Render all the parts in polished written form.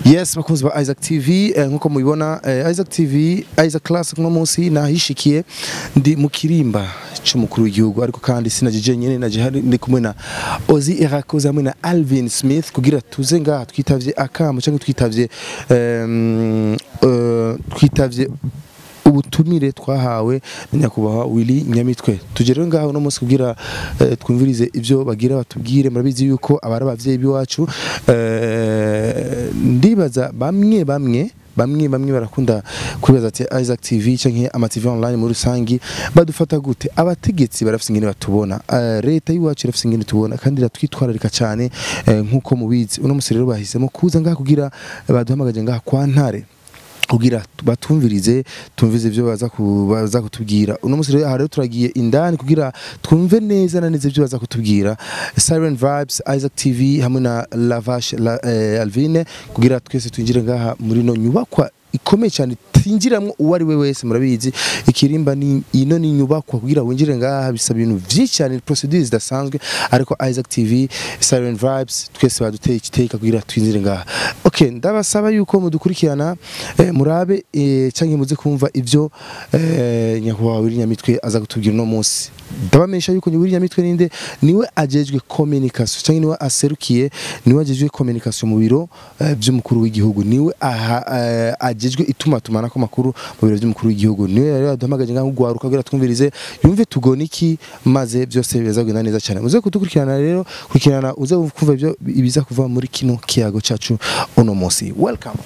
Yes, bakunzi ba Isaac TV nkuko mubibona Isaac TV Isaac Classic no munsi nahishikiye ndi mu kirimba cy'umukuru w'igihugu ariko kandi sinajije nyene naje ndi kumwe na Ozzy Erakoze hamwe na Alvin Smith kugira tuze ngaha twitavye akamo cyangwa twitavye ubutumire twahawe nyakubahwa Willy Nyamitwe tugere ngaho no munsi kugira twumvirize ivyo bagira batubwire murabizi yuko abari abavyeyi biwacu ndibaza bamwe barakunda kwibaza ati Isaac TV canke ama TV online muri rusangi badufata gute abategetsi barafise ingene batubona leta yiwacu irafise ingene tubona kandi ratwitwararika cyane nkuko mubizi uno musi rero bahisemo kuza ngaha kugira baduhamagaje ngaha kwa Ntare kugira batumvirize ivyo baza kutubwira uno musi rero turagiye indani kugira twumve neza na neza ivyo baza kutubwira Siren Vibes Isaac TV hamwe na Lavash Alvine kugira twese twinjire ngaha muri no nyubakwa ikomeye cyane tinjiramwe uwari we wese murabizi ikirimba ni ino ni nyubakwa kugira winjire ngaha bisaba ibintu vyinshi cyane procedures zidasanzwe ariko Isaac TV Siren Vibes twese baduteye ikiteka kugira twinjire ngaha okay ndabasaba yuko mudukurikirana murabe canke muze kumva ivyo nyakubahwa Willy Nyamitwe aza kutubwira no munsi ndabamenyesha yuko Willy Nyamitwe ninde niwe ajejwe communication canke niwe aserukiye niwe ajejwe communication mu biro by'umukuru w'igihugu niwe ajejwe itumatumana ko makuru mu biro by'umukuru w'igihugu niwe rero yaduhamagaje ngaho gwaruka kugira twumvirize yumve tugoniki maze byose bizagenda neza cyane muze kudukurikirana rero kurikirana uze kumva ivyo ibiza kuva muri kino kiyago cacu uno munsi welcome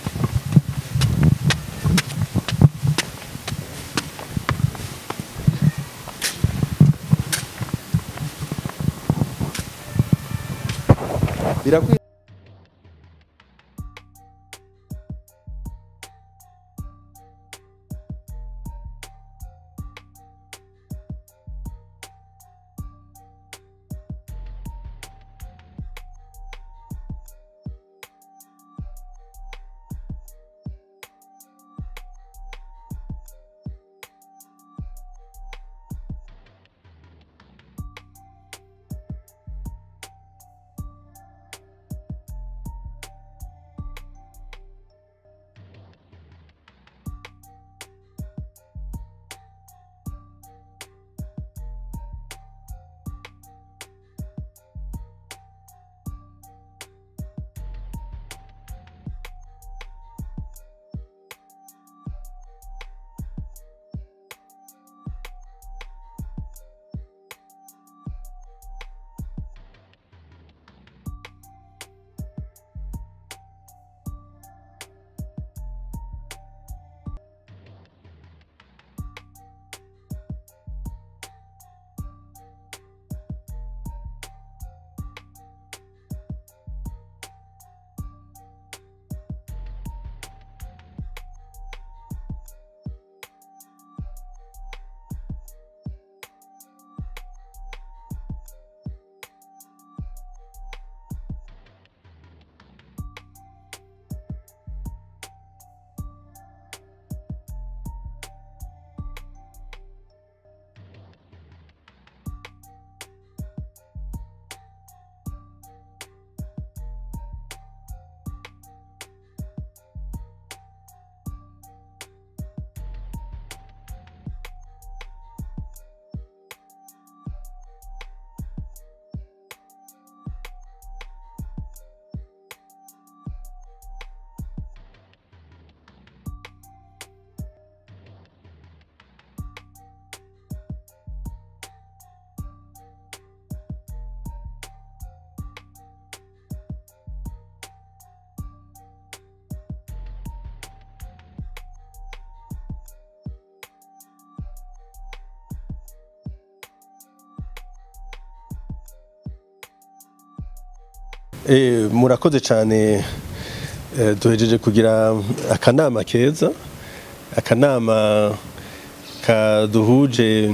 murakoze cyane duhejeje kugira akanama keza akanama kaduhuje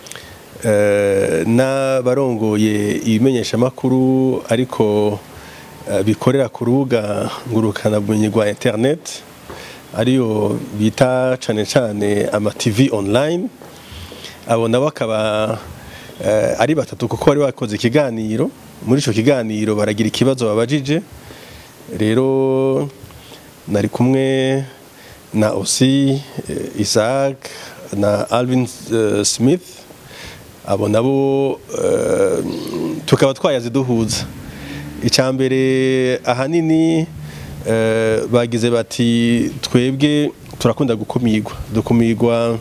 n'abarongoye ibimenyesha makuru ariko bikorera ku rubuga ngurukana bumenyi rwa internet ariyo bita cane ama TV online abo nabo akaba ari batatu kuko bari bakoze ikiganiro muri ico kiganiro baragira ikibazo babajije rero nari kumwe na aussi Isaac na Alvin Smith, abo nabo tukaba twayaze duhuza. Icambere ahanini bagize bati twebwe turakunda dukumirwa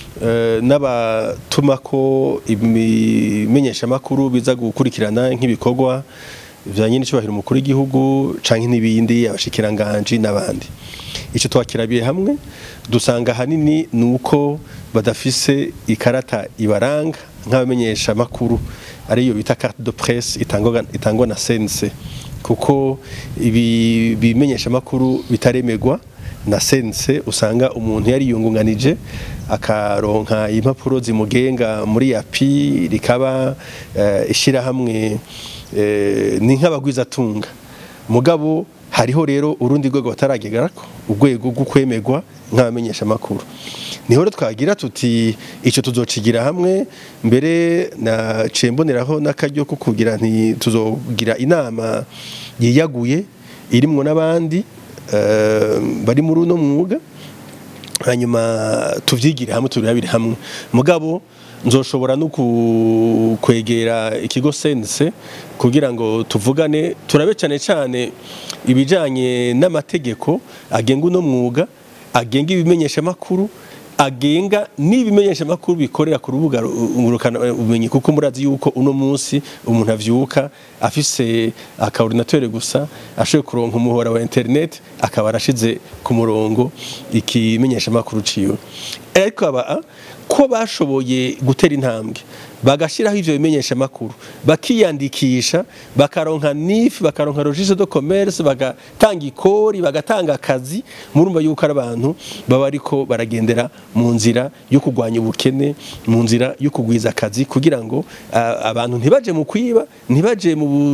n'abatumako ibimenyesha makuru biza gukurikirana nk'ibikorwa vyanye n'icubahiro umukuru w'igihugu canke n'ibindi abashikiranganje n'abandi. Ico twakirabiye hamwe dusanga hanini nuko badafise ikarata ibaranga nk'abamenyesha makuru ariyo bita carte de presse itangwa na CNC, kuko ibi bimenyesha makuru bitaremegwa na CNC usanga umuntu yari yungunganije akaronka impapuro zimugenga muri yapi rikaba ishira hamwe ni nk'abagwiza tunga. Mugabo hariho rero urundi rwego bataragegarako, urwego rwo kwemegwa nk'abamenyesha makuru. Niho rero twagira tuti ico tuzocigira hamwe, mbere na cemboneraho n'akaryo ko kugira nti tuzogira inama yiyaguye irimwo n'abandi bari muri uno mwuga, hanyuma tuvyigire hamwe turabire hamwe. Mugabo nzoshobora no kwegera ikigo CNC kugira ngo tuvugane turabe cyane ibijanye n'amategeko agenga uno mwuga, agenga ibimenyesha makuru, agenga n'ibimenyesha makuru bikorera ku rubuga ngurukana ubumenyi, kuko murazi yuko uno munsi umuntu avyuka afise akaordinateur gusa ashoboye kuronka umuhora wa internet akaba arashize ku murongo ikimenyesha makuru ciwe. Ariko aba ko bashoboye gutera intambwe bagashiraho ivyo bimenyesha makuru bakiyandikisha bakaronka NIF bakaronka registre de commerce bagatanga ikori bagatanga akazi, murumva yuko ari abantu baba ariko baragendera mu nzira yo kugwanya ubukene, mu nzira yo kugwiza akazi kugira ngo abantu ntibaje mu kwiba, ntibaje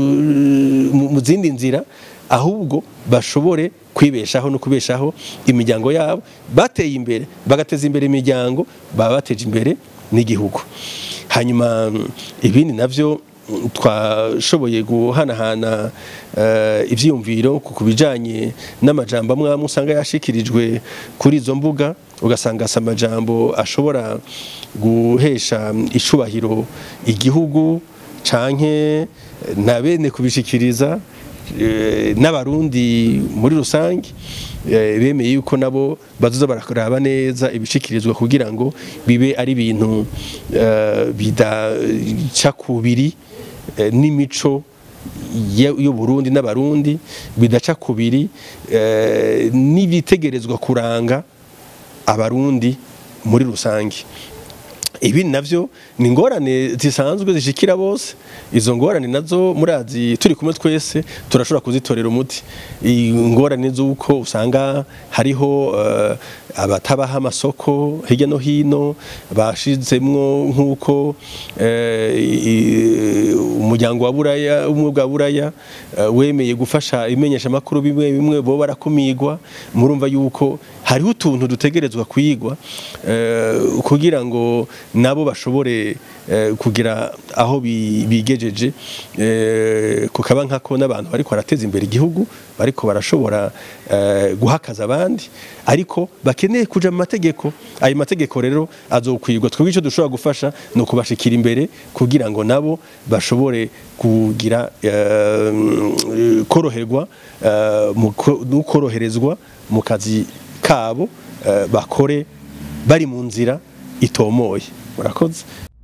mu zindi nzira, ahubwo bashobore kwibeshaho no kubeshaho imiryango yabo, bateye imbere bagateza imbere imiryango, baba bateje imbere n'igihugu. Hanyuma ibindi navyo twashoboye guhanahana ivyiyumviro ku bijanye n'amajambo amwe usanga yashikirijwe kuri izo mbuga, ugasanga amajambo ashobora guhesha icubahiro igihugu canke na bene kubishikiriza n'abarundi muri rusange. Bemeye yuko nabo bazoza barakuraba neza ibishikirizwa kugira ngo bibe ari ibintu bidaca kubiri n'imico y'u Burundi n'abarundi, bidaca kubiri n'ibitegerezwa kuranga abarundi muri rusange. Ibi navyo ni ngorane zisanzwe zishikira bose. Izo ngorane nazo murazi turi kumwe twese turashobora kuzitorera umuti. Ingorane z'uko usanga hariho abatabaha amasoko hirya no hino bashizemwo nk'uko umuryango wa Buraya umwuga wa Buraya wemeye gufasha imenyesha makuru bimwe bo barakumigwa. Murumva yuko hariho utuntu dutegerezwa kwigwa kugira ngo nabo bashobore kugira aho bigejeje kukaba nkako n'abantu bariko barateza imbere igihugu, bariko barashobora guhakaza abandi, ariko bakeneye kuja mu mategeko. Ayo mategeko rero azokwirwa, twebwe ico dushobora gufasha no kubashikira imbere kugira ngo nabo bashobore kugira koroherwa koroherezwa mu kazi kabo, bakore bari mu nzira itomoye. Murakoze.